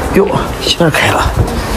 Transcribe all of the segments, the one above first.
哟，鞋带开了。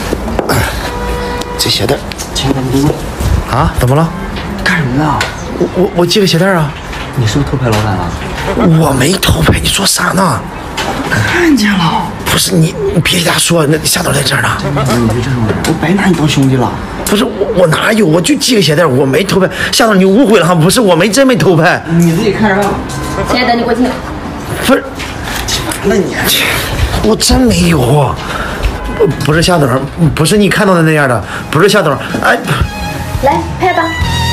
这鞋带， 亲爱的，你啊？怎么了？ 干什么呢？ 我系个鞋带啊。 你是不是偷拍老板了？ 我没偷拍，你说啥呢？ 看见了。 不是你别给他说，那夏导在这儿呢。 你是这种人，我白拿你当兄弟了。 不是我哪有？我就系个鞋带，我没偷拍。夏导你误会了哈，不是我真没偷拍。 你自己看着办。 亲爱的，你给我进来。 不是， 那你我真没有。不是夏导，不是你看到的那样的，不是夏导。哎， 来拍吧。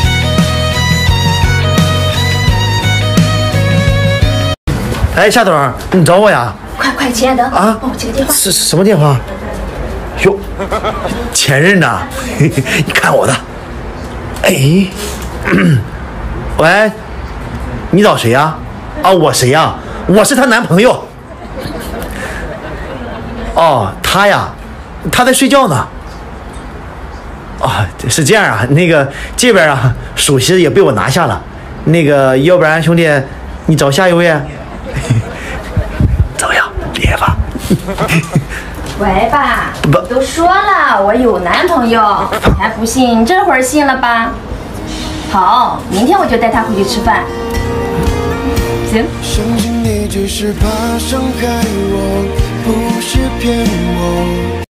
哎，夏导，你找我呀？ 快，亲爱的啊， 帮我接个电话。 是什么电话？哟，前任呐，你看我的。哎，喂，你找谁呀？啊，我谁呀？我是她男朋友。哦，他呀，他在睡觉呢。哦，是这样啊，那个这边啊，属实也被我拿下了。那个，要不然兄弟，你找下一位。怎么样，别吧？ 喂吧， 不都说了我有男朋友，还不信？这会儿信了吧？好，明天我就带他回去吃饭。行。 相信你只是怕伤害我，不是骗我。